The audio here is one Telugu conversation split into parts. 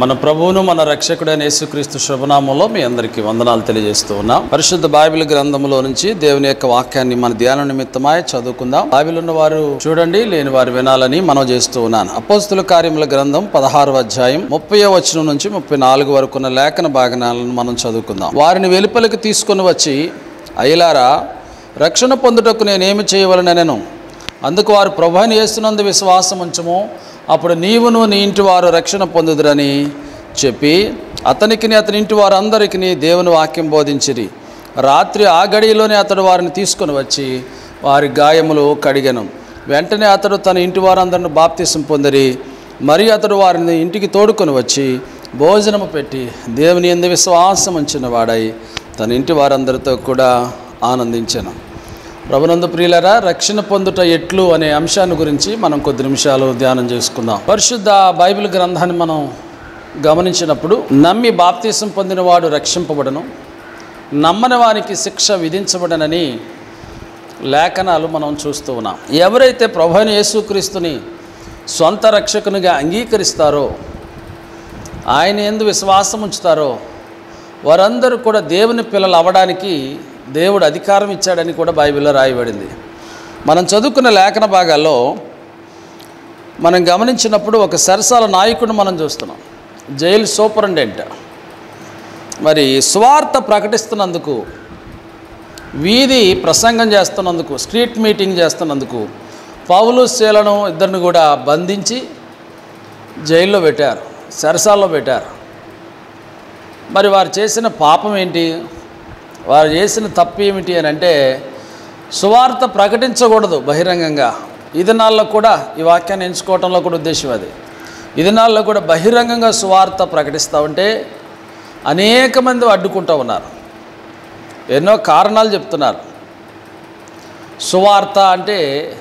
మన ప్రభువును మన రక్షకుడైన యేసుక్రీస్తు శుభనామంలో మీ అందరికీ వందనాలు తెలియజేస్తూ ఉన్నాం. పరిశుద్ధ బైబిల్ గ్రంథంలో నుంచి దేవుని యొక్క వాక్యాన్ని మన ధ్యాన నిమిత్తమై చదువుకుందాం. బైబిల్ ఉన్న వారు చూడండి, లేని వారు వినాలని మనం చేస్తూ ఉన్నాను. అపోస్తుల కార్యముల గ్రంథం 16వ అధ్యాయం 30వ వచనం నుంచి 34 వరకు ఉన్న లేఖన భాగాలను మనం చదువుకుందాం. వారిని వెలుపలికి తీసుకొని వచ్చి, అయ్యలారా, రక్షణ పొందుటకు నేనేమి చేయవలనెను? అందుకు వారు, ప్రభువైన యేసునందు విశ్వాసం ఉంచుము, అప్పుడు నీవును నీ ఇంటి వారు రక్షణ పొందుదురని చెప్పి అతనికిని అతని ఇంటి వారందరికీ దేవుని వాక్యం బోధించిరి. రాత్రి ఆ గడియలోనే అతడు వారిని తీసుకొని వచ్చి వారి గాయములు కడిగెను. వెంటనే అతడు తన ఇంటి వారందరిని బాప్తిసం పొందిరి. మరియు అతడు వారిని ఇంటికి తోడుకొని వచ్చి భోజనము పెట్టి దేవుని యందు విశ్వాసం ఉంచిన వాడై తన ఇంటి వారందరితో కూడా ఆనందించెను. ప్రభునందు ప్రియులారా, రక్షణ పొందుట ఎట్లు అనే అంశాన్ని గురించి మనం కొద్ది నిమిషాలు ధ్యానం చేసుకుందాం. పరిశుద్ధ బైబిల్ గ్రంథాన్ని మనం గమనించినప్పుడు, నమ్మి బాప్తిసం పొందినవాడు రక్షింపబడను, నమ్మని వానికి శిక్ష విధించబడనని లేఖనాలు మనం చూస్తూ ఉన్నాం. ఎవరైతే ప్రభువైన యేసుక్రీస్తుని సొంత రక్షకునిగా అంగీకరిస్తారో, ఆయన యందు విశ్వాసం ఉంచుతారో, వారందరూ కూడా దేవుని పిల్లలు అవ్వడానికి దేవుడు అధికారం ఇచ్చాడని కూడా బైబిల్లో రాయబడింది. మనం చదువుకున్న లేఖన భాగాల్లో మనం గమనించినప్పుడు ఒక సరసాల నాయకుడు మనం చూస్తున్నాం, జైలు సూపరింటెండెంట్. మరి సువార్త ప్రకటిస్తున్నందుకు, వీధి ప్రసంగం చేస్తున్నందుకు, స్ట్రీట్ మీటింగ్ చేస్తున్నందుకు పౌలు శీలను ఇద్దరిని కూడా బంధించి జైల్లో పెట్టారు, సరసాల్లో పెట్టారు. మరి వారు చేసిన పాపం ఏంటి? వారు చేసిన తప్పు ఏమిటి అని అంటే, సువార్త ప్రకటించకూడదు బహిరంగంగా. ఈ దినాల్లో కూడా ఈ వాక్యాన్ని ఎంచుకోవడంలో కూడా ఉద్దేశం అది. ఈ దినాల్లో కూడా బహిరంగంగా సువార్త ప్రకటిస్తూ ఉంటే అనేక మంది అడ్డుకుంటూ ఉన్నారు, ఎన్నో కారణాలు చెప్తున్నారు. సువార్త అంటే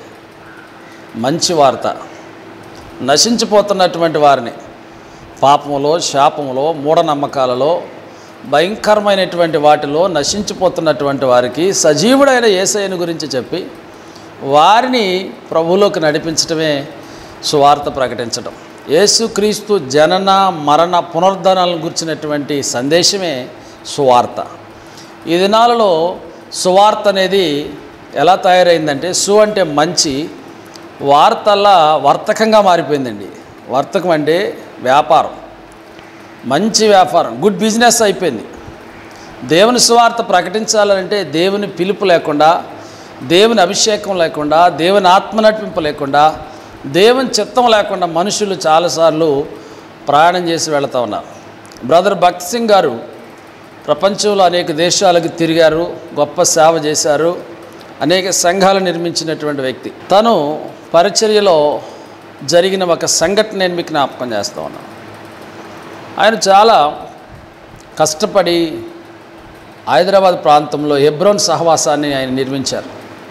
మంచి వార్త, నశించిపోతున్నటువంటి వారిని పాపములో, శాపములో, మూఢనమ్మకాలలో, భయంకరమైనటువంటి వాటిలో నశించిపోతున్నటువంటి వారికి సజీవుడైన యేసయ్యను గురించి చెప్పి వారిని ప్రభువులోకి నడిపించడమే సువార్త ప్రకటించడం. యేసుక్రీస్తు జనన, మరణ, పునరుద్ధరణలను గురించినటువంటి సందేశమే సువార్త. ఈ దినాలలో సువార్త అనేది ఎలా తయారైందంటే, అంటే మంచి, వార్తల్లా వర్తకంగా మారిపోయిందండి. వర్తకం అంటే వ్యాపారం, మంచి వ్యాపారం, గుడ్ బిజినెస్ అయిపోయింది. దేవుని సువార్త ప్రకటించాలంటే దేవుని పిలుపు లేకుండా, దేవుని అభిషేకం లేకుండా, దేవుని ఆత్మ నడిపింపు లేకుండా, దేవుని చిత్తం లేకుండా మనుషులు చాలాసార్లు ప్రయాణం చేసి వెళుతూ ఉన్నారు. బ్రదర్ భక్త్ సింగ్ గారు ప్రపంచంలో అనేక దేశాలకు తిరిగారు, గొప్ప సేవ చేశారు, అనేక సంఘాలు నిర్మించినటువంటి వ్యక్తి. తను పరిచర్యలో జరిగిన ఒక సంఘటన నేను మీకు జ్ఞాపకం చేస్తూ ఉన్నాను. ఆయన చాలా కష్టపడి హైదరాబాద్ ప్రాంతంలో హెబ్రోన్ సహవాసాన్ని ఆయన నిర్మించారు.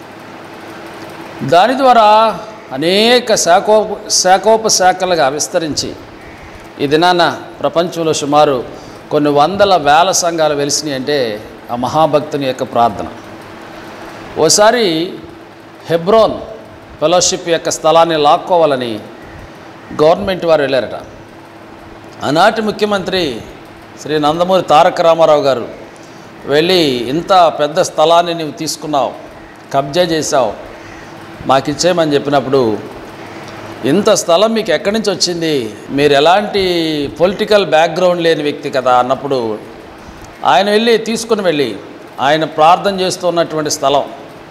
దాని ద్వారా అనేక శాఖోపశాఖలుగా విస్తరించి ఈ దినాన ప్రపంచంలో సుమారు కొన్ని వందల వేల సంఘాలు వెలిసినాయి అంటే ఆ మహాభక్తుని యొక్క ప్రార్థన. ఓసారి హెబ్రోన్ ఫెలోషిప్ యొక్క స్థలాన్ని లాక్కోవాలని గవర్నమెంట్ వారు వెళ్ళారట. ఆనాటి ముఖ్యమంత్రి శ్రీ నందమూరి తారక రామారావు గారు వెళ్ళి, ఇంత పెద్ద స్థలాన్ని నీవు తీసుకున్నావు, కబ్జా చేశావు, మాకు ఇచ్చేయమని చెప్పినప్పుడు, ఇంత స్థలం మీకు ఎక్కడి నుంచి వచ్చింది, మీరు ఎలాంటి పొలిటికల్ బ్యాక్గ్రౌండ్ లేని వ్యక్తి కదా అన్నప్పుడు, ఆయన వెళ్ళి తీసుకుని వెళ్ళి ఆయన ప్రార్థన చేస్తున్నటువంటి స్థలం,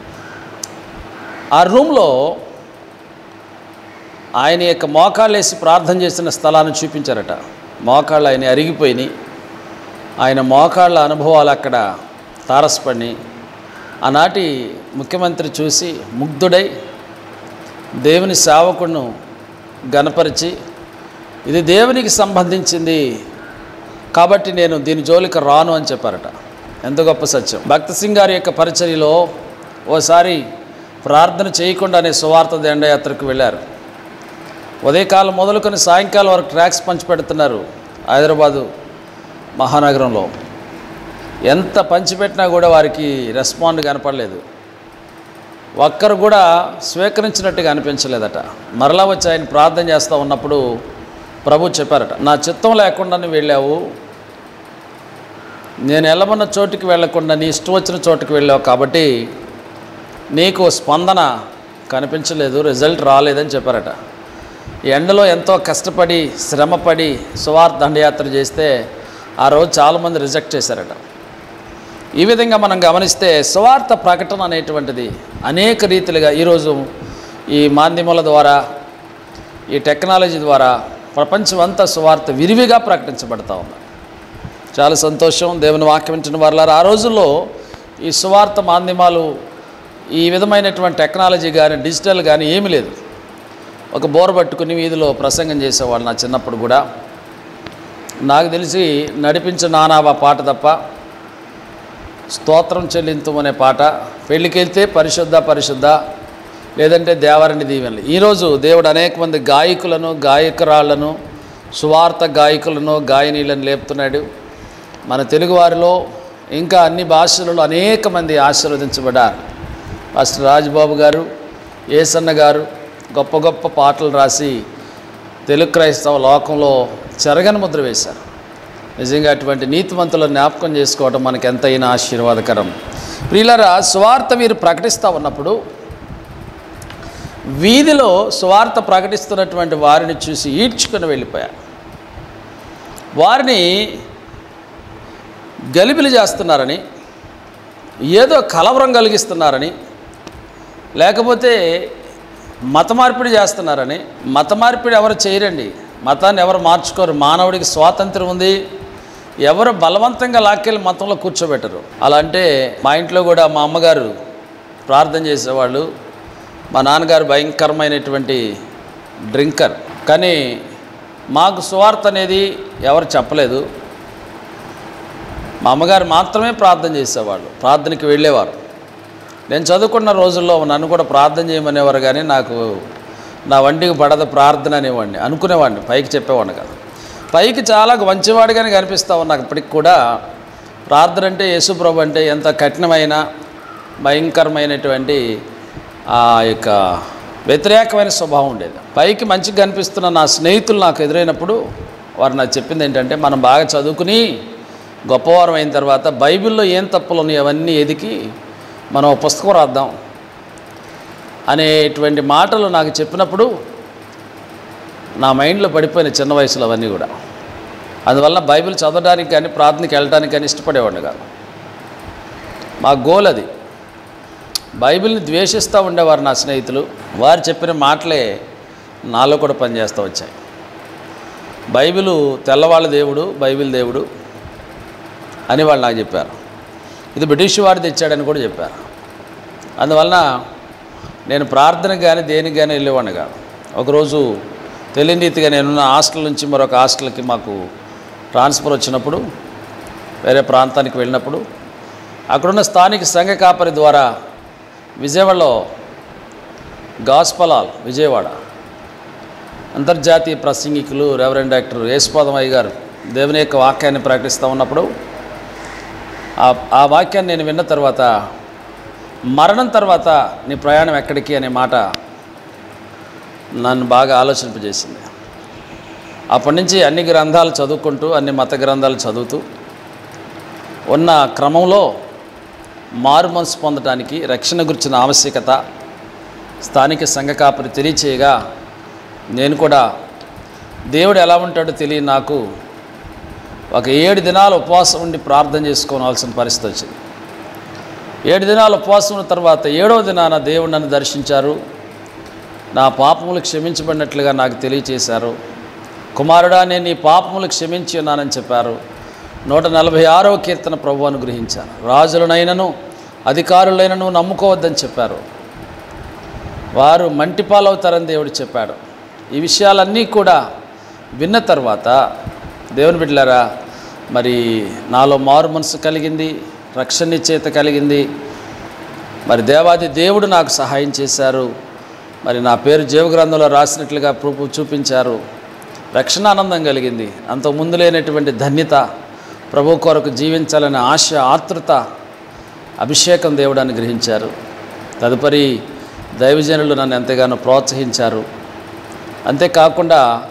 ఆ రూమ్లో ఆయన యొక్క మోకాళ్ళు వేసి ప్రార్థన చేసిన స్థలాన్ని చూపించారట. మోకాళ్ళు ఆయన అరిగిపోయినాయి. ఆయన మోకాళ్ళ అనుభవాలు అక్కడ తారసపడి, ఆనాటి ముఖ్యమంత్రి చూసి ముగ్ధుడై దేవుని సేవకుడును గణపరిచి, ఇది దేవునికి సంబంధించింది కాబట్టి నేను దీని జోలికి రాను అని చెప్పారట. ఎంత గొప్ప సత్యం! భక్త్ సింగ్ గారి యొక్క పరిచర్యలో ఓసారి ప్రార్థన చేయకుండానే సువార్త దండయాత్రకు వెళ్ళారు. ఉదయకాలం మొదలుకొని సాయంకాలం వరకు ట్రాక్స్ పంచిపెడుతున్నారు హైదరాబాదు మహానగరంలో. ఎంత పంచిపెట్టినా కూడా వారికి రెస్పాండ్ కనపడలేదు, ఒక్కరు కూడా స్వీకరించినట్టుగా అనిపించలేదట. మరలా వచ్చి ఆయన ప్రార్థన చేస్తూ ఉన్నప్పుడు ప్రభు చెప్పారట, నా చిత్తం లేకుండా నువ్వు వెళ్ళావు, నేను వెళ్ళమన్న చోటుకి వెళ్ళకుండా నీ ఇష్టం వచ్చిన చోటుకి వెళ్ళావు, కాబట్టి నీకు స్పందన కనిపించలేదు, రిజల్ట్ రాలేదని చెప్పారట. ఎండలో ఎంతో కష్టపడి శ్రమపడి సువార్త దండయాత్ర చేస్తే ఆ రోజు చాలామంది రిజెక్ట్ చేశారట. ఈ విధంగా మనం గమనిస్తే సువార్త ప్రకటన అనేటువంటిది అనేక రీతిలుగా ఈరోజు ఈ మాధ్యమాల ద్వారా, ఈ టెక్నాలజీ ద్వారా ప్రపంచమంతా సువార్త విరివిగా ప్రకటించబడతా ఉంది. చాలా సంతోషం. దేవుని వాక్యం వింటున్న వారులారా, ఆ రోజుల్లో ఈ సువార్త మాధ్యమాలు, ఈ విధమైనటువంటి టెక్నాలజీ కానీ డిజిటల్ కానీ ఏమీ లేదు. ఒక బోర పట్టుకుని వీధిలో ప్రసంగం చేసేవాళ్ళు. నా చిన్నప్పుడు కూడా నాకు తెలిసి నడిపించు నానావా పాట తప్ప స్తోత్రం చెల్లింతు అనే పాట, పెళ్ళికి వెళ్తే పరిశుద్ధ పరిశుద్ధ, లేదంటే దేవరణి దీవెనలు. ఈరోజు దేవుడు అనేక మంది గాయకులను, గాయకురాళ్లను, సువార్త గాయకులను, గాయనీలను లేపుతున్నాడు. మన తెలుగువారిలో ఇంకా అన్ని భాషలలో అనేక మంది ఆశీర్వదించబడ్డారు. పాస్టర్ రాజబాబు గారు, ఏసన్న గారు గొప్ప గొప్ప పాటలు రాసి తెలుగు క్రైస్తవ లోకంలో చెరగని ముద్ర వేశారు. నిజంగా అటువంటి నీతిమంతులను జ్ఞాపకం చేసుకోవడం మనకు ఎంతైనా ఆశీర్వాదకరం. ప్రియులారా, సువార్త వీరు ప్రకటిస్తూ ఉన్నప్పుడు వీధిలో సువార్త ప్రకటిస్తున్నటువంటి వారిని చూసి ఈడ్చుకుని వెళ్ళిపోయారు. వారిని గలిబిలి చేస్తున్నారని, ఏదో కలవరం కలిగిస్తున్నారని, లేకపోతే మత మార్పిడి చేస్తున్నారని. మత మార్పిడి ఎవరు చేయరండి, మతాన్ని ఎవరు మార్చుకోరు. మానవుడికి స్వాతంత్రం ఉంది, ఎవరు బలవంతంగా లాక్కెళ్ళి మతంలో కూర్చోబెట్టరు. అలా అంటే మా ఇంట్లో కూడా మా అమ్మగారు ప్రార్థన చేసేవాళ్ళు, మా నాన్నగారు భయంకరమైనటువంటి డ్రింకర్. కానీ మాకు సువార్త అనేది ఎవరు చెప్పలేదు. మా అమ్మగారు మాత్రమే ప్రార్థన చేసేవాళ్ళు, ప్రార్థనకి వెళ్ళేవారు. నేను చదువుకున్న రోజుల్లో నన్ను కూడా ప్రార్థన చేయమనేవారు, కానీ నాకు నా వంటికి పడద ప్రార్థన అనేవాడిని, అనుకునేవాడిని, పైకి చెప్పేవాడిని కాదు. పైకి చాలా మంచివాడిగానే కనిపిస్తూ నాకు ఇప్పటికి కూడా. ప్రార్థన అంటే యేసుప్రభు అంటే ఎంత కఠినమైన భయంకరమైనటువంటి ఆ యొక్క వ్యతిరేకమైన స్వభావం ఉండేది. పైకి మంచిగా కనిపిస్తున్న నా స్నేహితులు నాకు ఎదురైనప్పుడు వారు నాకు చెప్పింది ఏంటంటే, మనం బాగా చదువుకుని గొప్పవారం అయిన తర్వాత బైబిల్లో ఏం తప్పులు ఉన్నాయి అవన్నీ ఎదికి మనం పుస్తకం రాద్దాం అనేటువంటి మాటలు నాకు చెప్పినప్పుడు నా మైండ్లో పడిపోయిన చిన్న వయసులో అవన్నీ కూడా. అందువల్ల బైబిల్ చదవడానికి కానీ ప్రార్థనకి వెళ్ళడానికి కానీ ఇష్టపడేవాడిని కాదు. మా గోల్ అది. బైబిల్ని ద్వేషిస్తూ ఉండేవారు నా స్నేహితులు. వారు చెప్పిన మాటలే నాలో కూడా పనిచేస్తూ వచ్చాయి. బైబిలు తెల్లవాళ్ళ దేవుడు, బైబిల్ దేవుడు అని వాళ్ళు నాకు చెప్పారు. ఇది బ్రిటిష్ వారు తెచ్చాడని కూడా చెప్పారు. అందువలన నేను ప్రార్థనకు కానీ దేనికి కానీ వెళ్ళేవాడిని కాదు. ఒకరోజు తెలియని రీతిగా నేనున్న హాస్టల్ నుంచి మరొక హాస్టల్కి మాకు ట్రాన్స్ఫర్ వచ్చినప్పుడు, వేరే ప్రాంతానికి వెళ్ళినప్పుడు, అక్కడున్న స్థానిక సంఘ కాపరి ద్వారా విజయవాడలో గాస్పల్ హాల్, విజయవాడ అంతర్జాతీయ ప్రసంగికులు రెవరెండ్ డాక్టర్ యేసుపాదమయ్య గారు దేవుని యొక్క వాక్యాన్ని ప్రకటిస్తూ ఉన్నప్పుడు ఆ వాక్యాన్ని నేను విన్న తర్వాత, మరణం తర్వాత నీ ప్రయాణం ఎక్కడికి అనే మాట నన్ను బాగా ఆలోచింపజేసింది. అప్పటి నుంచి అన్ని గ్రంథాలు చదువుకుంటూ, అన్ని మత గ్రంథాలు చదువుతూ ఉన్న క్రమంలో మారు మనసు పొందడానికి, రక్షణ గురించిన ఆవశ్యకత స్థానిక సంఘ కాపరి తెలియచేయగా, నేను కూడా దేవుడు ఎలా ఉంటాడో తెలియని నాకు ఒక 7 దినాలు ఉపవాసం ఉండి ప్రార్థన చేసుకోవాల్సిన పరిస్థితి వచ్చింది. 7 దినాలు ఉపవాసం ఉన్న తర్వాత 7వ దినాన దేవుడు నన్ను దర్శించారు. నా పాపములు క్షమించబడినట్లుగా నాకు తెలియచేశారు. కుమారుడా, నేను నీ పాపములు క్షమించి ఉన్నానని చెప్పారు. 146వ కీర్తన ప్రభువు అనుగ్రహించాను. రాజులనైనను అధికారులైనను నమ్ముకోవద్దని చెప్పారు. వారు మంటిపాలవుతారని దేవుడు చెప్పాడు. ఈ విషయాలన్నీ కూడా విన్న తర్వాత దేవుని బిడ్డలారా, మరి నాలో మారు మనసు కలిగింది, రక్షణ నిశ్చయిత కలిగింది. మరి దేవాది దేవుడు నాకు సహాయం చేశారు. మరి నా పేరు జీవగ్రంథంలో రాసినట్లుగా ప్రభు చూపించారు. రక్షణ ఆనందం కలిగింది. అంతకుముందు లేనటువంటి ధన్యత, ప్రభు కొరకు జీవించాలనే ఆశ, ఆతృత, అభిషేకం దేవుడు అనుగ్రహించారు. తదుపరి దైవజనులు నన్ను ఎంతగానో ప్రోత్సహించారు. అంతేకాకుండా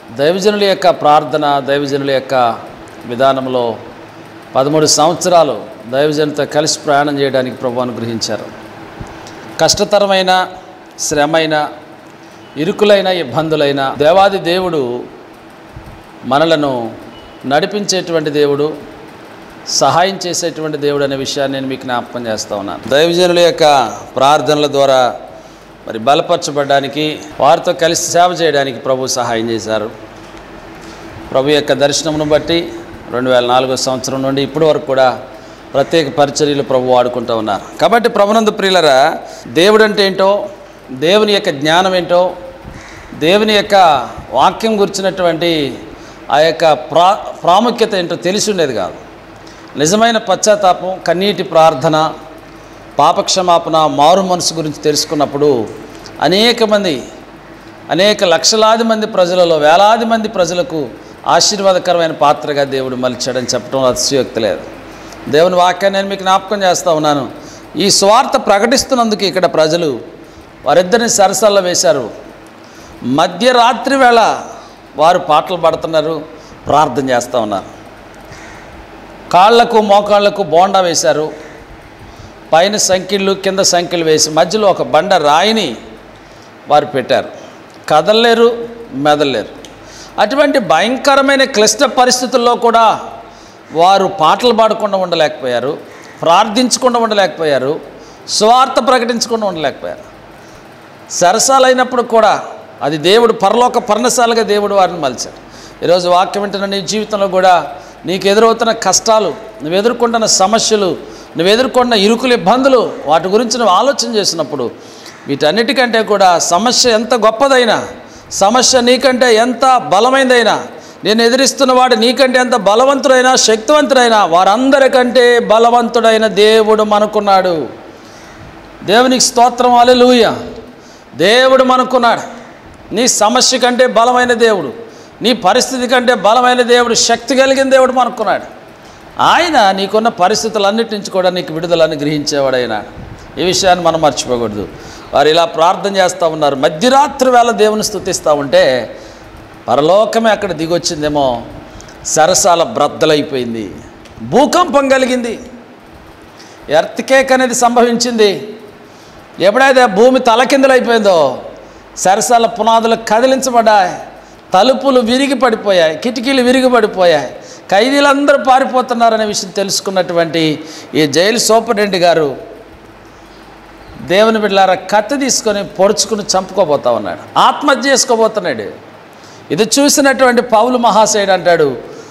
దైవజనుల యొక్క ప్రార్థన, దైవజనుల యొక్క విధానంలో 13 సంవత్సరాలు దైవజనులతో కలిసి ప్రయాణం చేయడానికి ప్రభువు అనుగ్రహించారు. కష్టతరమైన, శ్రమైన, ఇరుకులైన, ఇబ్బందులైన దేవాది దేవుడు మనలను నడిపించేటువంటి దేవుడు, సహాయం చేసేటువంటి దేవుడు అనే విషయాన్ని నేను మీకు జ్ఞాపకం చేస్తూ ఉన్నాను. దైవజనుల యొక్క ప్రార్థనల ద్వారా మరి బలపరచబడడానికి, వారితో కలిసి సేవ చేయడానికి ప్రభు సహాయం చేశారు. ప్రభు యొక్క దర్శనమును బట్టి 2004 సంవత్సరం నుండి ఇప్పటి వరకు కూడా ప్రత్యేక పరిచర్యలు ప్రభు వాడుకుంటూ ఉన్నారు. కాబట్టి ప్రభునందు ప్రియులరా, దేవుడు అంటే ఏంటో, దేవుని యొక్క జ్ఞానం ఏంటో, దేవుని యొక్క వాక్యం గురించినటువంటి ఆ యొక్క ప్రాముఖ్యత ఏంటో తెలిసి ఉండేది కాదు. నిజమైన పశ్చాత్తాపం, కన్నీటి ప్రార్థన, పాపక్షమాపణ, మారు మనసు గురించి తెలుసుకున్నప్పుడు అనేక లక్షలాది మంది ప్రజలలో, వేలాది మంది ప్రజలకు ఆశీర్వాదకరమైన పాత్రగా దేవుడు మలిచాడని చెప్పడం అతిశయోక్తి లేదు. దేవుని వాక్యాన్ని నేను మీకు జ్ఞాపకం చేస్తూ ఉన్నాను. ఈ స్వార్థ ప్రకటిస్తున్నందుకు ఇక్కడ ప్రజలు వారిద్దరిని సరసల్లో వేశారు. మధ్యరాత్రి వేళ వారు పాటలు పాడుతున్నారు, ప్రార్థన చేస్తూ ఉన్నారు. కాళ్లకు మోకాళ్లకు బోండా వేశారు, పైన సంఖ్యలు కింద సంఖ్యలు వేసి మధ్యలో ఒక బండ రాయిని వారు పెట్టారు. కదలలేరు, మెదలలేరు. అటువంటి భయంకరమైన క్లిష్ట పరిస్థితుల్లో కూడా వారు పాటలు పాడకుండా ఉండలేకపోయారు, ప్రార్థించకుండా ఉండలేకపోయారు, స్వార్థ ప్రకటించకుండా ఉండలేకపోయారు. సరసాలైనప్పుడు కూడా అది దేవుడు పరలోక పర్ణశాలగా దేవుడు వారిని మలిచాడు. ఈరోజు వాక్యం వింటున్న నీ జీవితంలో కూడా నీకు ఎదురవుతున్న కష్టాలు, నువ్వు ఎదుర్కొంటున్న సమస్యలు, నువ్వు ఎదుర్కొన్న ఇరుకులు, ఇబ్బందులు, వాటి గురించి నువ్వు ఆలోచన చేసినప్పుడు వీటన్నిటికంటే కూడా సమస్య ఎంత గొప్పదైనా, సమస్య నీకంటే ఎంత బలమైనదైనా, నేను ఎదిరిస్తున్న వాడు నీకంటే ఎంత బలవంతుడైనా, శక్తివంతుడైనా, వారందరికంటే బలవంతుడైన దేవుడు మనకున్నాడు. దేవునికి స్తోత్రం, హల్లెలూయా. దేవుడు మనకున్నాడు. నీ సమస్య కంటే బలమైన దేవుడు, నీ పరిస్థితి కంటే బలమైన దేవుడు, శక్తి కలిగిన దేవుడు మనకున్నాడు. ఆయన నీకున్న పరిస్థితులన్నిటి నుంచి కూడా నీకు విడుదలను గ్రహించేవాడైనా. ఈ విషయాన్ని మనం మర్చిపోకూడదు. వారు ఇలా ప్రార్థన చేస్తూ ఉన్నారు. మధ్యరాత్రి వేళ దేవుని స్తుతిస్తూ ఉంటే పరలోకమే అక్కడ దిగొచ్చిందేమో, సరసాల బ్రద్దలైపోయింది, భూకంపం కలిగింది, ఎర్త్కేక్ అనేది సంభవించింది. ఎప్పుడైతే భూమి తలకిందులైపోయిందో సరసాల పునాదులు కదిలించబడ్డాయి, తలుపులు విరిగి పడిపోయాయి, కిటికీలు విరిగి పడిపోయాయి, ఖైదీలందరూ పారిపోతున్నారనే విషయం తెలుసుకున్నటువంటి ఈ జైలు సూపరింటెండెంట్ గారు దేవుని బిడ్డలారా కత్తి తీసుకొని పొడుచుకుని చంపుకోబోతా ఉన్నాడు, ఆత్మహత్య చేసుకోబోతున్నాడు. ఇది చూసినటువంటి పౌలు మహాశయుడు అంటాడు,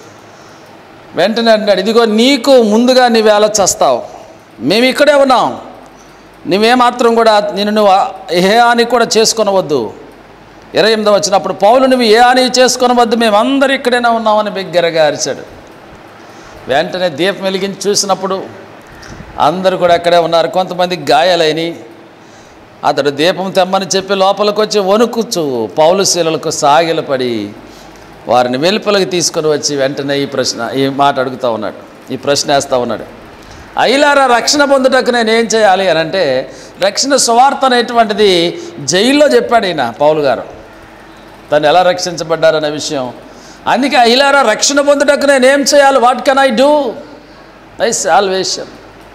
వెంటనే అంటాడు, ఇదిగో నీకు ముందుగా నీవేళ చస్తావు, మేము ఇక్కడే ఉన్నాం, నువ్వేమాత్రం కూడా నువ్వు ఏ హాని కూడా చేసుకొనవద్దు. 28 వచ్చినప్పుడు పౌలు నువ్వు ఏ హాని చేసుకొనవద్దు, మేమందరూ ఇక్కడైనా ఉన్నామని బిగ్గరగా అరిచాడు. వెంటనే దీపం వెలిగించి చూసినప్పుడు అందరూ కూడా అక్కడే ఉన్నారు. కొంతమంది గాయాలైనవి. అతడు దీపం తెమ్మని చెప్పి లోపలికి వచ్చి వణుకుచు పౌలు శీలలకు సాగిలపడి వారిని వెలుపలికి తీసుకొని వచ్చి వెంటనే ఈ మాట అడుగుతూ ఉన్నాడు, ఈ ప్రశ్న వేస్తూ ఉన్నాడు. అయ్యలారా, రక్షణ పొందుటకు నేను ఏం చేయాలి అని అంటే, రక్షణ సువార్త అనేటువంటిది జైల్లో చెప్పాడు ఈయన పౌలు గారు, తను ఎలా రక్షించబడ్డారనే విషయం. అందుకే అయ్యలారా, రక్షణ పొందుటకు నేను ఏం చేయాలి, what can I do my salvation,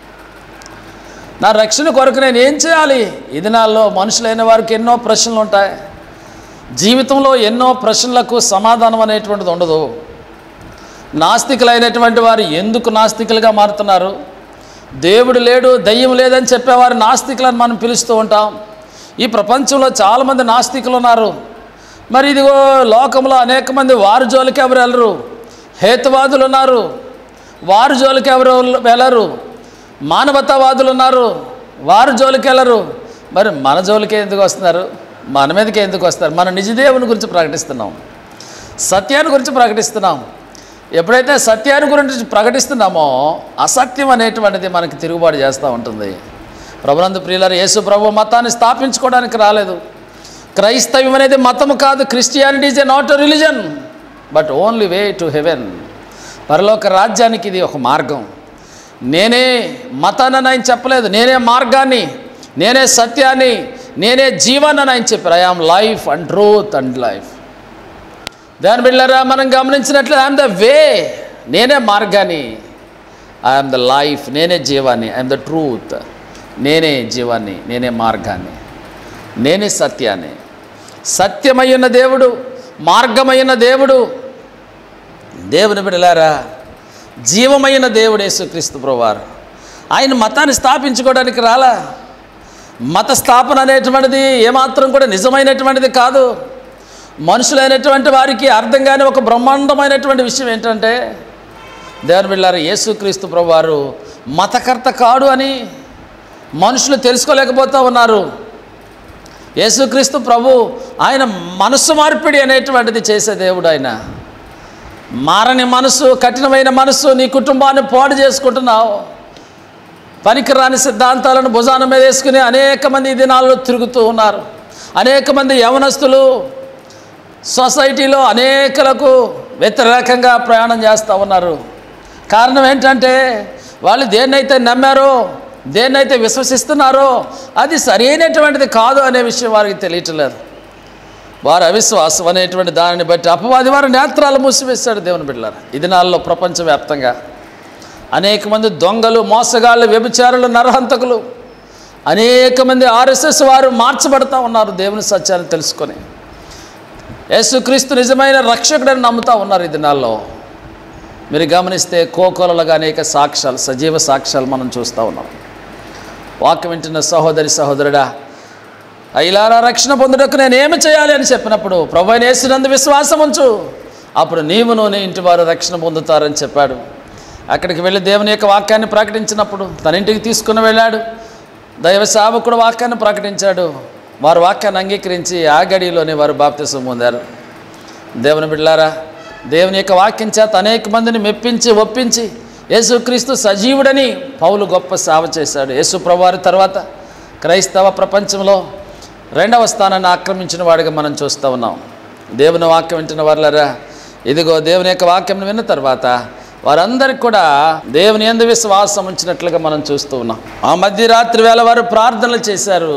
నా రక్షణ కొరకు నేను ఏం చేయాలి. ఈ దినాల్లో మనుషులైన వారికి ఎన్నో ప్రశ్నలు ఉంటాయి. జీవితంలో ఎన్నో ప్రశ్నలకు సమాధానం అనేటువంటిది ఉండదు. నాస్తికులైనటువంటి వారు ఎందుకు నాస్తికులుగా మారుతున్నారు? దేవుడు లేడు, దయ్యం లేదని చెప్పేవారు నాస్తికులను మనం పిలుస్తూ ఉంటాం. ఈ ప్రపంచంలో చాలామంది నాస్తికులు ఉన్నారు. మరి ఇదిగో లోకంలో అనేక మంది వారి జోలికి ఎవరు వెళ్ళరు. హేతువాదులు ఉన్నారు, వారి జోలికి ఎవరు వెళ్ళరు. మానవతావాదులు ఉన్నారు, వారి జోలికి వెళ్ళరు. మరి మన జోలికే ఎందుకు వస్తున్నారు? మన మీదకే ఎందుకు వస్తారు? మన నిజదేవుని గురించి ప్రకటిస్తున్నాం, సత్యాన్ని గురించి ప్రకటిస్తున్నాం. ఎప్పుడైతే సత్యాన్ని గురించి ప్రకటిస్తున్నామో అసత్యం అనేటువంటిది మనకి తిరుగుబాటు చేస్తూ ఉంటుంది. ప్రభునందు ప్రియులారా, యేసు ప్రభు మతాన్ని స్థాపించుకోవడానికి రాలేదు. క్రైస్తవ్యం అనేది మతము కాదు. Christianity is not a religion but only way to heaven. పరలోక రాజ్యానికి ఇది ఒక మార్గం. నేనే మతాన్ని ఆయన చెప్పలేదు, నేనే మార్గాన్ని, నేనే సత్యాన్ని, నేనే జీవాన్ని ఆయన చెప్పారు. I am life and truth and life. దాని బిడ్డలారా, మనం గమనించినట్లు ఐఎమ్ ద వే, నేనే మార్గాన్ని, ఐఎమ్ ద లైఫ్, నేనే జీవాన్ని, ఐఎమ్ ద ట్రూత్, నేనే జీవాన్ని, నేనే మార్గాన్ని, నేనే సత్యాన్ని. సత్యమైన దేవుడు, మార్గమైన దేవుడు, దేవుని బిడ్డలారా, జీవమైన దేవుడు యేసుక్రీస్తు ప్రభువారు. ఆయన మతాన్ని స్థాపించుకోవడానికి రాలా. మత స్థాపన అనేటువంటిది ఏమాత్రం కూడా నిజమైనటువంటిది కాదు. మనుషులైనటువంటి వారికి అర్థం కాని ఒక బ్రహ్మాండమైనటువంటి విషయం ఏంటంటే, దేవుని బిడ్డలారా, యేసుక్రీస్తు ప్రభువారు మతకర్త కాడు అని మనుషులు తెలుసుకోలేకపోతూ ఉన్నారు. యేసుక్రీస్తు ప్రభు ఆయన మనస్సు మార్పిడి అనేటువంటిది చేసే దేవుడు. ఆయన మారని మనసు, కఠినమైన మనసు, నీ కుటుంబాన్ని పాడు చేసుకుంటున్నావు. పనికిరాని సిద్ధాంతాలను భుజాన మీద వేసుకుని అనేక మంది ఈ దినాల్లో తిరుగుతూ ఉన్నారు. అనేక మంది యవనస్తులు సొసైటీలో అనేకలకు వ్యతిరేకంగా ప్రయాణం చేస్తూ ఉన్నారు. కారణం ఏంటంటే, వాళ్ళు దేన్నైతే నమ్మారో, దేన్నైతే విశ్వసిస్తున్నారో అది సరైనటువంటిది కాదు అనే విషయం వారికి తెలియట్లేదు. వారు అవిశ్వాసం అనేటువంటి దానిని బట్టి అపవాది వారి నేత్రాలు మూసివేశాడు. దేవుని బిడ్డలారా, ఈ దినాల్లో ప్రపంచవ్యాప్తంగా అనేక మంది దొంగలు, మోసగాళ్ళు, వ్యభిచారులు, నరహంతకులు, అనేక మంది RSS వారు మార్చబడతా ఉన్నారు. దేవుని సత్యాన్ని తెలుసుకొని యేసుక్రీస్తు నిజమైన రక్షకుడని నమ్ముతూ ఉన్నారు. ఈ దినాల్లో మీరు గమనిస్తే కోకొలలుగా అనేక సాక్ష్యాలు, సజీవ సాక్ష్యాలు మనం చూస్తూ ఉన్నాం. వాక్యం వింటున్న సహోదరి సహోదరుడా, ఇలారా రక్షణ పొందుటకు నేనేమి చేయాలి అని చెప్పినప్పుడు, ప్రభువైన యేసునందు విశ్వాసం ఉంచు, అప్పుడు నీవును నీ ఇంటి వారు రక్షణ పొందుతారని చెప్పాడు. అక్కడికి వెళ్ళి దేవుని యొక్క వాక్యాన్ని ప్రకటించినప్పుడు తన ఇంటికి తీసుకుని వెళ్ళాడు. దైవ సేవకుడు వాక్యాన్ని ప్రకటించాడు. వారు వాక్యాన్ని అంగీకరించి ఆ గడిలోనే వారు బాప్తిసం పొందారు. దేవుని బిడ్డలారా, దేవుని యొక్క వాక్యం చేత అనేక మందిని మెప్పించి ఒప్పించి యేసుక్రీస్తు సజీవుడని పౌలు గొప్ప సేవ చేశాడు. యేసు ప్రభువారి తర్వాత క్రైస్తవ ప్రపంచంలో 2వ స్థానాన్ని ఆక్రమించిన వాడిగా మనం చూస్తూ ఉన్నాం. దేవుని వాక్యం వింటున్న వారులారా, ఇదిగో దేవుని యొక్క వాక్యం విన్న తర్వాత వారందరికీ కూడా దేవుని యందు విశ్వాసం ఉంచినట్లుగా మనం చూస్తూ ఉన్నాం. ఆ మధ్యరాత్రి వేళ వారు ప్రార్థనలు చేశారు.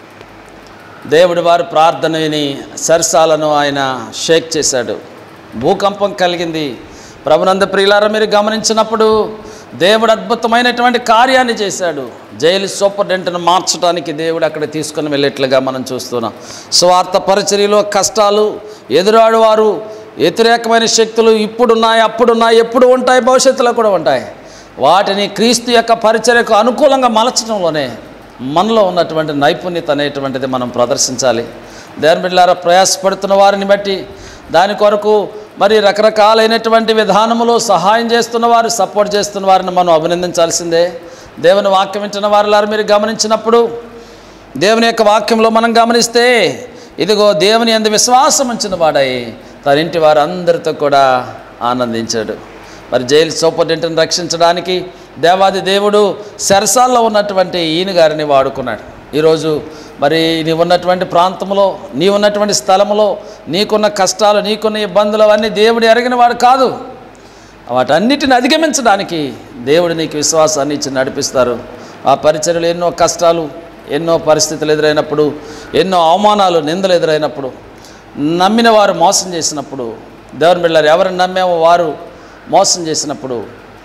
దేవుడు వారు ప్రార్థన విని సరసాలను ఆయన షేక్ చేశాడు. భూకంపం కలిగింది. ప్రభునందు ప్రియులారా, మీరు గమనించినప్పుడు దేవుడు అద్భుతమైనటువంటి కార్యాన్ని చేశాడు. జైలు సూపరింటెండెంట్ను మార్చడానికి దేవుడు అక్కడ తీసుకుని వెళ్ళేట్లుగా మనం చూస్తున్నాం. స్వార్థ పరిచర్యలో కష్టాలు, ఎదురాడు వారు, వ్యతిరేకమైన శక్తులు ఇప్పుడున్నాయి, అప్పుడున్నాయి, ఎప్పుడు ఉంటాయి, భవిష్యత్తులో కూడా ఉంటాయి. వాటిని క్రీస్తు యొక్క పరిచర్యకు అనుకూలంగా మలచడంలోనే మనలో ఉన్నటువంటి నైపుణ్యత అనేటువంటిది మనం ప్రదర్శించాలి. దేవుని బిడ్డలారా, ప్రయాసపడుతున్న వారిని బట్టి దాని కొరకు మరి రకరకాలైనటువంటి విధానములో సహాయం చేస్తున్న వారు, సపోర్ట్ చేస్తున్న వారిని మనం అభినందించాల్సిందే. దేవుని వాక్యం వింటున్న వారులారా, మీరు గమనించినప్పుడు దేవుని యొక్క వాక్యంలో మనం గమనిస్తే, ఇదిగో దేవుని యందు విశ్వాసం ఉంచిన వాడై తన ఇంటి వారందరితో కూడా ఆనందించాడు. మరి జైలు సూపరింటెండెంట్ని రక్షించడానికి దేవాది దేవుడు సెరసాల్లో ఉన్నటువంటి ఈయన గారిని వాడుకున్నాడు. ఈరోజు మరి నీవు ఉన్నటువంటి ప్రాంతంలో, నీ ఉన్నటువంటి స్థలంలో నీకున్న కష్టాలు, నీకున్న ఇబ్బందులు అవన్నీ దేవుడు ఎరిగిన వాడు కాదు. వాటన్నిటిని అధిగమించడానికి దేవుడు నీకు విశ్వాసాన్ని ఇచ్చి నడిపిస్తారు. ఆ పరిచర్యలు ఎన్నో కష్టాలు, ఎన్నో పరిస్థితులు ఎదురైనప్పుడు, ఎన్నో అవమానాలు, నిందలు ఎదురైనప్పుడు, నమ్మిన వారు మోసం చేసినప్పుడు, దేవుని బిడ్డలారా, ఎవరిని నమ్మామో వారు మోసం చేసినప్పుడు,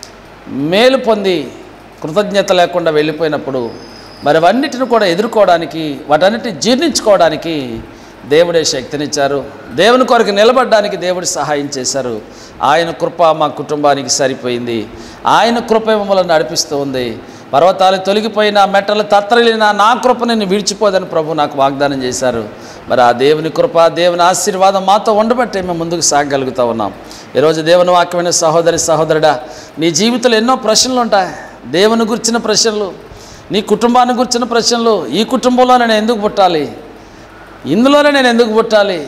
మేలు పొంది కృతజ్ఞత లేకుండా వెళ్ళిపోయినప్పుడు, మరి అవన్నిటిని కూడా ఎదుర్కోవడానికి, వాటన్నిటిని జీర్ణించుకోవడానికి దేవుడే శక్తినిచ్చారు. దేవుని కొరకు నిలబడడానికి దేవుడు సహాయం చేశారు. ఆయన కృప మా కుటుంబానికి సరిపోయింది. ఆయన కృప మమ్మల్ని నడిపిస్తూ ఉంది. పర్వతాలు తొలగిపోయినా, మెట్టలు తత్తరలినా నా కృప నిన్ను విడిచిపోదని ప్రభు నాకు వాగ్దానం చేశారు. మరి ఆ దేవుని కృప, దేవుని ఆశీర్వాదం మాతో ఉండబట్టే మేము ముందుకు సాగగలుగుతూ ఉన్నాం. ఈరోజు దేవుని వాక్యమైన సహోదరి సహోదరుడా, నీ జీవితంలో ఎన్నో ప్రశ్నలు ఉంటాయి. దేవుని గురించిన ప్రశ్నలు, నీ కుటుంబాన్ని గురించిన ప్రశ్నలు. ఈ కుటుంబంలో నేను ఎందుకు పుట్టాలి, ఇందులోనే నేను ఎందుకు పుట్టాలి,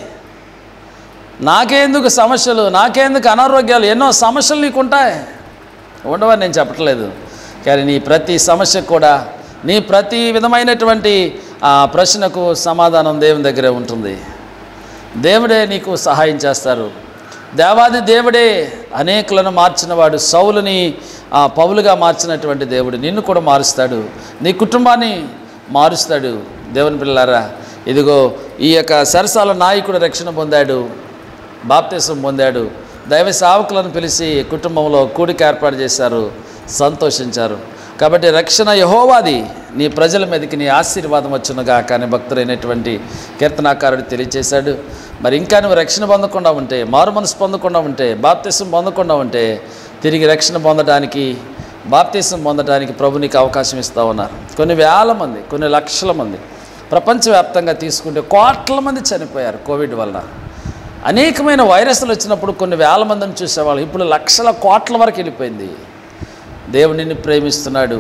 నాకేందుకు సమస్యలు, నాకేందుకు అనారోగ్యాలు, ఎన్నో సమస్యలు నీకు ఉంటాయి. ఉండవని నేను చెప్పట్లేదు, కానీ నీ ప్రతి సమస్యకు కూడా, నీ ప్రతి విధమైనటువంటి ప్రశ్నకు సమాధానం దేవుని దగ్గరే ఉంటుంది. దేవుడే నీకు సహాయం చేస్తారు. దేవాది దేవుడే అనేకులను మార్చినవాడు. సౌలుని పౌలుగా మార్చినటువంటి దేవుడు నిన్ను కూడా మారుస్తాడు, నీ కుటుంబాన్ని మారుస్తాడు. దేవుని పిల్లలారా, ఇదిగో ఈ యొక్క సరసాల నాయకుడు రక్షణ పొందాడు. బాప్తిసం పొందాడు. దైవ సేవకులను పిలిచి కుటుంబంలో కూడిక ఏర్పాటు చేశారు, సంతోషించారు. కాబట్టి రక్షణ యెహోవాది, నీ ప్రజల మీదకి నీ ఆశీర్వాదం వచ్చునుగా కానీ భక్తుడైనటువంటి కీర్తనాకారుడు తెలియచేశాడు. మరి ఇంకా నువ్వు రక్షణ పొందకుండా ఉంటే, మారు మనసు పొందకుండా ఉంటే, బాప్తిసం పొందకుండా ఉంటే తిరిగి రక్షణ పొందడానికి, బాప్తిసం పొందడానికి ప్రభు నీకు అవకాశం ఇస్తూ ఉన్నారు. కొన్ని వేల మంది, కొన్ని లక్షల మంది ప్రపంచవ్యాప్తంగా తీసుకుంటే కోట్ల మంది చనిపోయారు కోవిడ్ వల్ల. అనేకమైన వైరస్లు వచ్చినప్పుడు కొన్ని వేల మందిని చూసేవాళ్ళు, ఇప్పుడు లక్షల కోట్ల వరకు వెళ్ళిపోయింది. దేవుడు నిన్ను ప్రేమిస్తున్నాడు.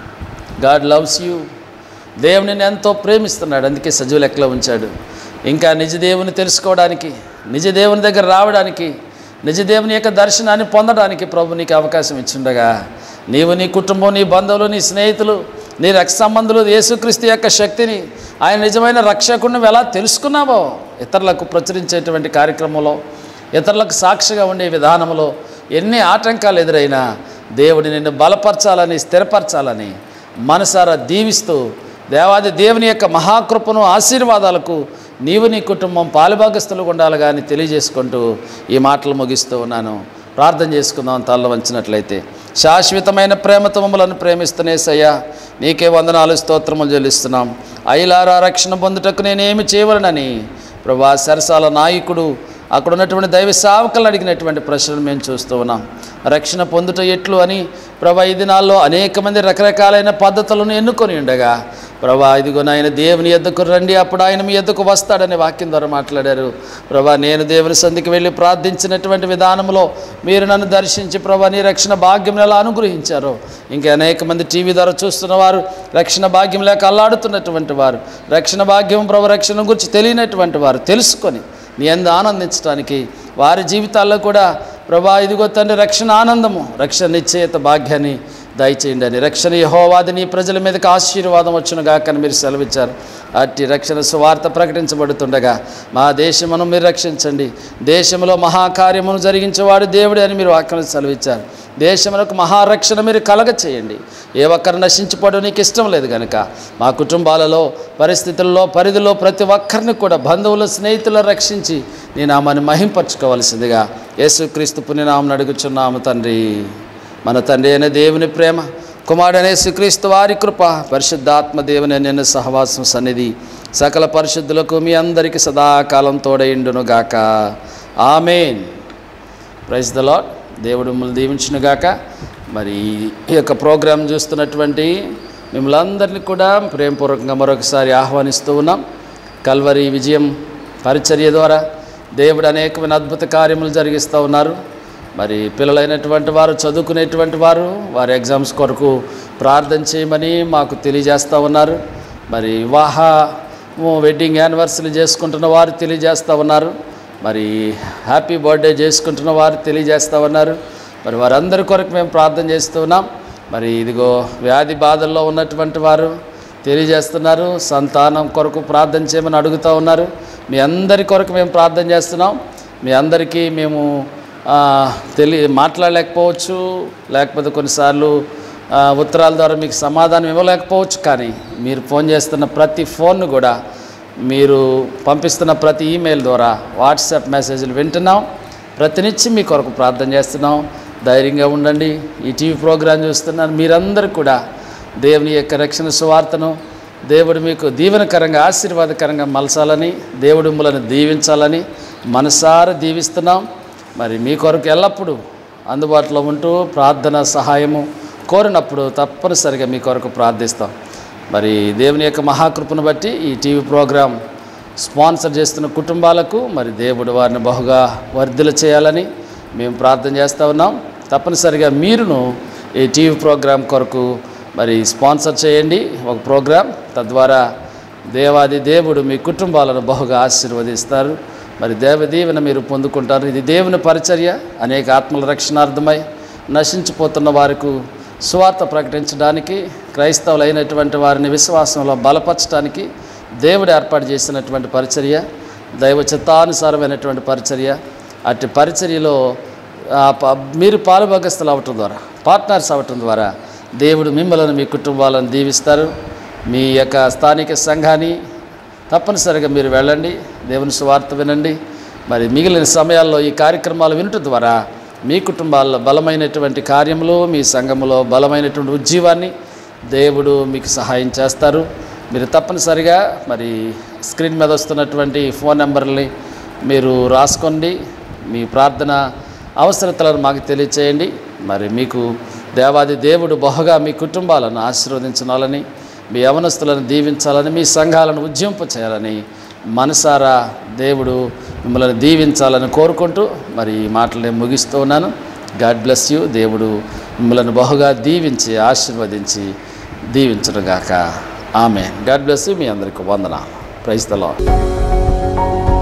God loves you. దేవుడు నిన్ను ఎంతో ప్రేమిస్తున్నాడు, అందుకే సజీవ లెక్కలో ఉంచాడు. ఇంకా నిజ దేవుని తెలుసుకోవడానికి, నిజ దేవుని దగ్గర రావడానికి, నిజ దేవుని యొక్క దర్శనాన్ని పొందడానికి ప్రభు నీకు అవకాశం ఇచ్చిండగా నీవు, నీ కుటుంబం, నీ బంధువులు, నీ స్నేహితులు, నీ రక్త సంబంధులు యేసుక్రీస్తు యొక్క శక్తిని, ఆయన నిజమైన రక్షకుడిని ఎలా తెలుసుకున్నావో ఇతరులకు ప్రచురించేటువంటి కార్యక్రమంలో, ఇతరులకు సాక్షిగా ఉండే విధానంలో ఎన్ని ఆటంకాలు ఎదురైనా దేవుడి నిన్ను బలపరచాలని, స్థిరపరచాలని మనసారా దీవిస్తూ దేవాది దేవుని యొక్క మహాకృపను, ఆశీర్వాదాలకు నీవు నీ కుటుంబం పాలుభాగస్తులు ఉండాలిగా అని తెలియజేసుకుంటూ ఈ మాటలు ముగిస్తూ ఉన్నాను. ప్రార్థన చేసుకుందాం తల్ల వంచినట్లయితే. శాశ్వతమైన ప్రేమతో మమ్మలను ప్రేమిస్తున్నేసయ్యా, నీకే వందనాలు, స్తోత్రములు చెల్లిస్తున్నాం. అయలారా రక్షణ పొందుటకు నేనేమి చేయవలనని ప్రభా సరసాల నాయకుడు అక్కడ ఉన్నటువంటి దైవ సేవకులను అడిగినటువంటి ప్రశ్నలు మేము చూస్తూ ఉన్నాం. రక్షణ పొందుట ఎట్లు అని ప్రభా ఈ దినాల్లో అనేక మంది రకరకాలైన పద్ధతులను ఎన్నుకొని ఉండగా ప్రభా ఇదిగో నాయన దేవుని యొద్దకు రండి, అప్పుడు ఆయన మీ యొద్దకు వస్తాడనే వాక్యం ద్వారా మాట్లాడారు. ప్రభా నేను దేవుని సంధికి వెళ్ళి ప్రార్థించినటువంటి విధానంలో మీరు నన్ను దర్శించి ప్రభా నీ రక్షణ భాగ్యం ఎలా అనుగ్రహించారో, ఇంకా అనేక మంది టీవీ ద్వారా చూస్తున్న వారు, రక్షణ భాగ్యం లేక అల్లాడుతున్నటువంటి వారు, రక్షణ భాగ్యం ప్రభు రక్షణ గురించి తెలియనటువంటి వారు తెలుసుకొని నీ యందు ఆనందించడానికి వారి జీవితాల్లో కూడా ప్రభా ఇదిగో తండ్రి రక్షణ ఆనందము, రక్షణ నిశ్చయత భాగ్యాన్ని దయచేయండి అని. రక్షణ యెహోవాది, నీ ప్రజల మీదకి ఆశీర్వాదం వచ్చునుగా కానీ మీరు సెలవిచ్చారు. అట్టి రక్షణ సువార్త ప్రకటించబడుతుండగా మా దేశమును మీరు రక్షించండి, దేశంలో మహాకార్యమును జరిగించేవాడు దేవుడే అని మీరు వాక్యం సెలవిచ్చారు. దేశములకు మహారక్షణ మీరు కలగ చేయండి. ఏ ఒక్కరు నశించిపోవడం నీకు ఇష్టం లేదు కనుక మా కుటుంబాలలో, పరిస్థితుల్లో, పరిధిలో ప్రతి ఒక్కరిని కూడా బంధువులు, స్నేహితులు రక్షించి నీ నామాన్ని మహింపరచుకోవలసిందిగా యేసుక్రీస్తు పుణ్యనామం అడుగుచున్నాము తండ్రి. మన తండ్రి అయిన దేవుని ప్రేమ, కుమారుడైన యేసుక్రీస్తు వారి కృప, పరిశుద్ధాత్మ దేవుని నిన్న సహవాసం సన్నిధి సకల పరిశుద్ధులకు మీ అందరికీ సదాకాలం తోడైండునుగాక. ఆమేన్. Praise the Lord. దేవుడు మిమ్మల్ని దీవించునుగాక. మరి ఈ యొక్క ప్రోగ్రాం చూస్తున్నటువంటి మిమ్మల్ని అందరినీ కూడా ప్రేమపూర్వకంగా మరొకసారి ఆహ్వానిస్తూ ఉన్నాం. కల్వరి విజయం పరిచర్య ద్వారా దేవుడు అనేకమైన అద్భుత కార్యములు జరిగిస్తూ ఉన్నారు. మరి పిల్లలైనటువంటి వారు, చదువుకునేటువంటి వారు వారి ఎగ్జామ్స్ కొరకు ప్రార్థన చేయమని మాకు తెలియజేస్తూ ఉన్నారు. మరి వెడ్డింగ్ యానివర్సరీ చేసుకుంటున్న వారు తెలియజేస్తూ ఉన్నారు. మరి హ్యాపీ బర్త్డే చేసుకుంటున్న వారు తెలియజేస్తూ ఉన్నారు. మరి వారందరి కొరకు మేము ప్రార్థన చేస్తూ ఉన్నాం. మరి ఇదిగో వ్యాధి బాధల్లో ఉన్నటువంటి వారు తెలియజేస్తున్నారు. సంతానం కొరకు ప్రార్థన చేయమని అడుగుతూ ఉన్నారు. మీ అందరి కొరకు మేము ప్రార్థన చేస్తున్నాం. మీ అందరికీ మేము మాట్లాడలేకపోవచ్చు, లేకపోతే కొన్నిసార్లు ఉత్తరాల ద్వారా మీకు సమాధానం ఇవ్వలేకపోవచ్చు. కానీ మీరు ఫోన్ చేస్తున్న ప్రతి ఫోన్ను కూడా, మీరు పంపిస్తున్న ప్రతి ఈమెయిల్ ద్వారా, వాట్సాప్ మెసేజ్లు వింటున్నాం. ప్రతినిత్యం మీ కొరకు ప్రార్థన చేస్తున్నాం. ధైర్యంగా ఉండండి. ఈ టీవీ ప్రోగ్రాం చూస్తున్నారు మీరందరూ కూడా దేవుని యొక్క రక్షణ సువార్తను దేవుడు మీకు దీవెనకరంగా, ఆశీర్వాదకరంగా మలచాలని, దేవుడు మిమ్మల్ని దీవించాలని మనసారా దీవిస్తున్నాం. మరి మీ కొరకు ఎల్లప్పుడూ అందుబాటులో ఉంటూ ప్రార్థన సహాయము కోరినప్పుడు తప్పనిసరిగా మీ కొరకు ప్రార్థిస్తాం. మరి దేవుని యొక్క మహాకృపను బట్టి ఈ టీవీ ప్రోగ్రాం స్పాన్సర్ చేస్తున్న కుటుంబాలకు మరి దేవుడు వారిని బహుగా వర్ధిల్ల చేయాలని మేము ప్రార్థన చేస్తూ ఉన్నాం. తప్పనిసరిగా మీరును ఈ టీవీ ప్రోగ్రాం కొరకు మరి స్పాన్సర్ చేయండి ఒక ప్రోగ్రాం. తద్వారా దేవాది దేవుడు మీ కుటుంబాలను బహుగా ఆశీర్వదిస్తారు. మరి దేవదీవెన మీరు పొందుకుంటారు. ఇది దేవుని పరిచర్య. అనేక ఆత్మల రక్షణార్థమై నశించిపోతున్న వారికి సువార్త ప్రకటించడానికి, క్రైస్తవులైనటువంటి వారిని విశ్వాసంలో బలపరచడానికి దేవుడు ఏర్పాటు చేసినటువంటి పరిచర్య, దైవ చిత్తానుసారమైనటువంటి పరిచర్య. అట్టి పరిచర్యలో మీరు పాలుభాగస్తులు అవ్వటం ద్వారా, పార్ట్నర్స్ అవ్వటం ద్వారా దేవుడు మిమ్మల్ని, మీ కుటుంబాలను దీవిస్తారు. మీ యొక్క స్థానిక సంఘాన్ని తప్పనిసరిగా మీరు వెళ్ళండి, దేవుని సువార్త వినండి. మరి మిగిలిన సమయాల్లో ఈ కార్యక్రమాలు వినటం ద్వారా మీ కుటుంబాల్లో బలమైనటువంటి కార్యములు, మీ సంఘములో బలమైనటువంటి ఉజ్జీవాన్ని దేవుడు మీకు సహాయం చేస్తారు. మీరు తప్పనిసరిగా మరి స్క్రీన్ మీద వస్తున్నటువంటి ఫోన్ నెంబర్ని మీరు రాసుకోండి. మీ ప్రార్థన అవసరతలను మాకు తెలియచేయండి. మరి మీకు దేవాది దేవుడు బహుగా మీ కుటుంబాలను ఆశీర్వదించాలని, మీ యవనస్తులను దీవించాలని, మీ సంఘాలను ఉజ్జింప చేయాలని మనసారా దేవుడు మిమ్మల్ని దీవించాలని కోరుకుంటూ మరి ఈ మాటలు ముగిస్తూ ఉన్నాను. God bless you. దేవుడు మిమ్మల్ని బహుగా దీవించి ఆశీర్వదించి దీవించునుగాక. ఆమేన్. God bless you. మీ అందరికీ వందనాలు. Praise the lord.